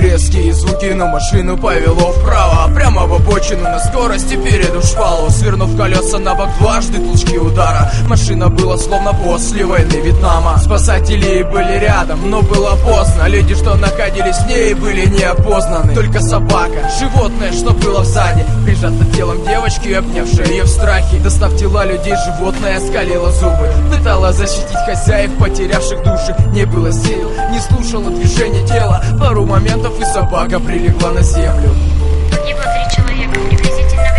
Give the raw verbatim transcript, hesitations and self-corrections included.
Резкие звуки, но машину повело вправо, прямо в обочину на скорости перед шпалу. Свернув колеса на бок дважды, толчки удара. Машина была словно после войны Вьетнама. Спасатели были рядом, но было поздно. Люди, что находились в ней, были неопознаны. Только собака, животное, что было сзади, прижато телом девочки, обнявшей ее в страхе. Достав тела людей, животное скалило зубы, пыталась защитить хозяев, потерявших души. Не было сил, не слушала движение тела. Пару моментов и собака прилегла на землю. Погибло три человека, приблизительно